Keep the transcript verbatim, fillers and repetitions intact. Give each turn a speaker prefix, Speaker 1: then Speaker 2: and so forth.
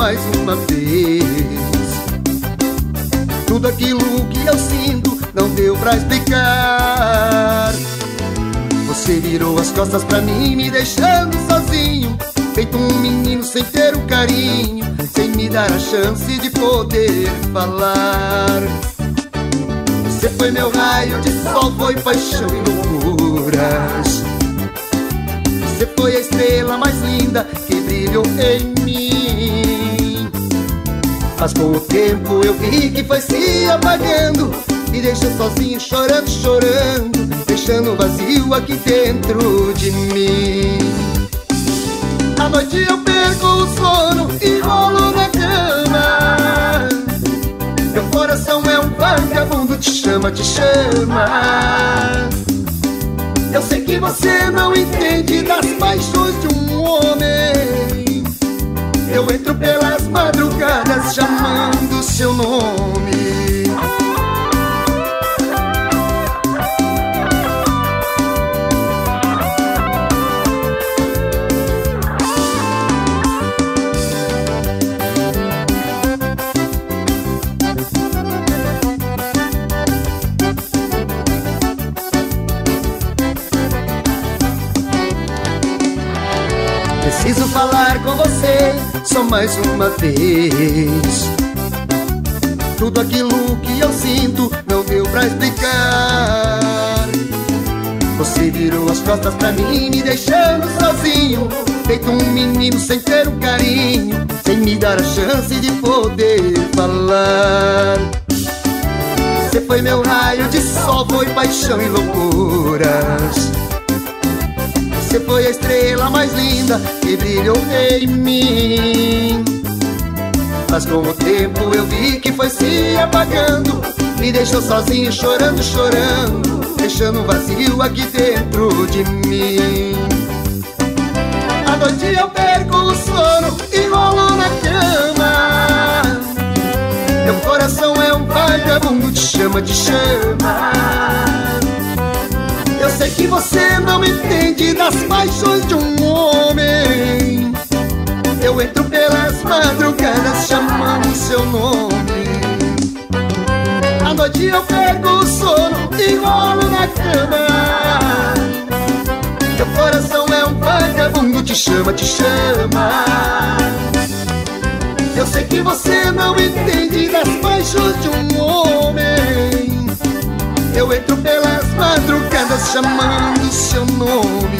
Speaker 1: mais uma vez. Tudo aquilo que eu sinto não deu pra explicar. Você virou as costas pra mim, me deixando sozinho, feito um menino sem ter um carinho, sem me dar a chance de poder falar. Você foi meu raio de sol, foi paixão e loucuras. Você foi a estrela mais linda que brilhou em mim. Mas com o tempo eu vi que foi se apagando, me deixou sozinho, chorando, chorando, deixando vazio aqui dentro de mim. À noite eu perco o sono e rolo na cama. Meu coração é um vagabundo, te chama, te chama. Eu sei que você não entende das paixões de um homem. Eu entro pelas madrugadas chamando seu nome. Preciso falar com você só mais uma vez. Tudo aquilo que eu sinto não deu pra explicar. Você virou as costas pra mim, me deixando sozinho, feito um menino sem ter um carinho, sem me dar a chance de poder falar. Você foi meu raio de sol, foi paixão e loucuras. Você foi a estrela mais linda que brilhou em mim. Mas com o tempo eu vi que foi se apagando, me deixou sozinho, chorando, chorando, deixando um vazio aqui dentro de mim. À noite eu perco o sono e rolo na cama. Meu coração é um vagabundo, te chama, te chama. Eu sei que você não entende das paixões de um homem. Eu entro pelas madrugadas chamando seu nome. À noite eu pego o sono e rolo na cama. Meu coração é um vagabundo, te chama, te chama. Eu sei que você não entende das paixões de um homem. Eu entro pelas madrugadas chamando seu nome.